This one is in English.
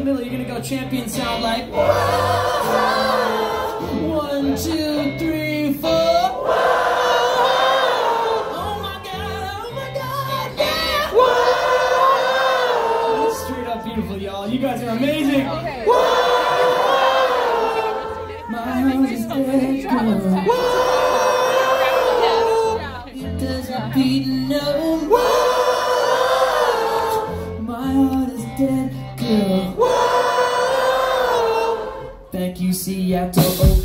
middle, you're gonna go champion sound like 1, 2, 3, 4. Oh my God, yeah! Whoa! Straight up beautiful, y'all. You guys are amazing. Okay. My heart is dead, girl. It doesn't beat no more. My heart is dead, girl. Thank you, Seattle.